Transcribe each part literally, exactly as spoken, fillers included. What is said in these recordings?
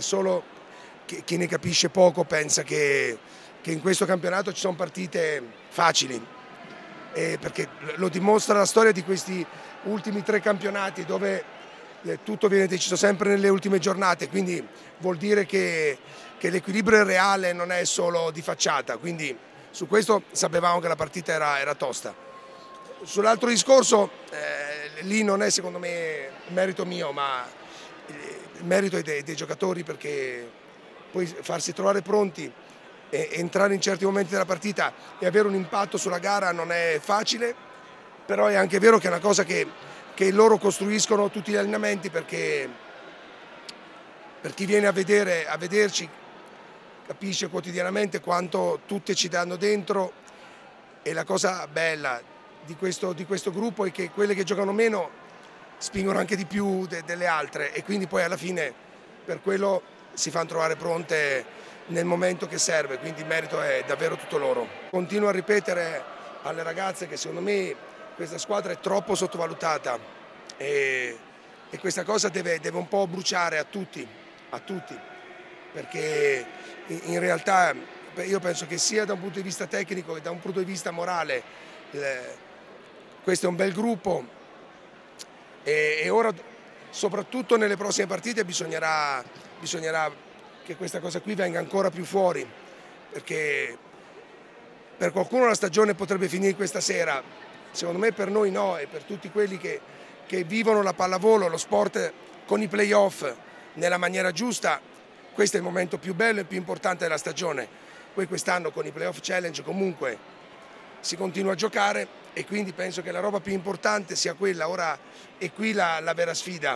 solo chi, chi ne capisce poco pensa che, che in questo campionato ci sono partite facili, eh, perché lo dimostra la storia di questi ultimi tre campionati dove eh, tutto viene deciso sempre nelle ultime giornate, quindi vuol dire che, che l'equilibrio reale non è solo di facciata, quindi su questo sapevamo che la partita era, era tosta. Sull'altro discorso, eh, lì non è secondo me merito mio, ma il merito è dei, dei giocatori, perché poi farsi trovare pronti e entrare in certi momenti della partita e avere un impatto sulla gara non è facile, però è anche vero che è una cosa che, che loro costruiscono tutti gli allenamenti, perché per chi viene a, vedere, a vederci capisce quotidianamente quanto tutte ci danno dentro, e la cosa bella di questo, di questo gruppo è che quelle che giocano meno spingono anche di più de, delle altre, e quindi poi alla fine per quello si fanno trovare pronte nel momento che serve, quindi il merito è davvero tutto loro. Continuo a ripetere alle ragazze che secondo me questa squadra è troppo sottovalutata, e, e questa cosa deve, deve un po' bruciare a tutti, a tutti, perché in realtà io penso che sia da un punto di vista tecnico che da un punto di vista morale eh, questo è un bel gruppo, e, e ora soprattutto nelle prossime partite bisognerà, bisognerà che questa cosa qui venga ancora più fuori, perché per qualcuno la stagione potrebbe finire questa sera, secondo me per noi no, e per tutti quelli che, che vivono la pallavolo, lo sport con i playoff nella maniera giusta, questo è il momento più bello e più importante della stagione. Poi quest'anno con i playoff challenge comunque si continua a giocare, e quindi penso che la roba più importante sia quella. Ora è qui la, la vera sfida,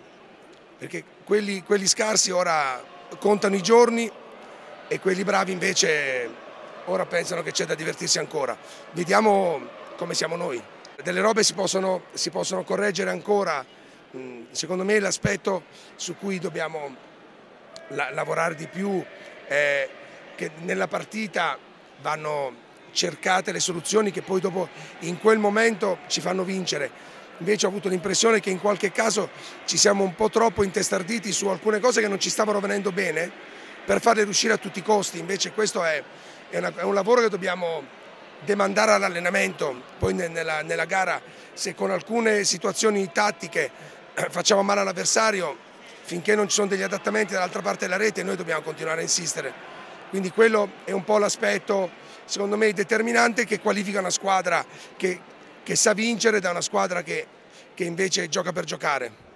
perché quelli, quelli scarsi ora contano i giorni e quelli bravi invece ora pensano che c'è da divertirsi ancora. Vediamo come siamo noi. Delle robe si possono, si possono correggere ancora. Secondo me l'aspetto su cui dobbiamo la, lavorare di più è che nella partita vanno cercate le soluzioni che poi dopo in quel momento ci fanno vincere. Invece ho avuto l'impressione che in qualche caso ci siamo un po' troppo intestarditi su alcune cose che non ci stavano venendo bene per farle riuscire a tutti i costi. Invece questo è, è, una, è un lavoro che dobbiamo demandare all'allenamento. Poi nella, nella gara, se con alcune situazioni tattiche facciamo male all'avversario, finché non ci sono degli adattamenti dall'altra parte della rete noi dobbiamo continuare a insistere. Quindi quello è un po' l'aspetto, secondo me, determinante, che qualifica una squadra che, che sa vincere da una squadra che, che invece gioca per giocare.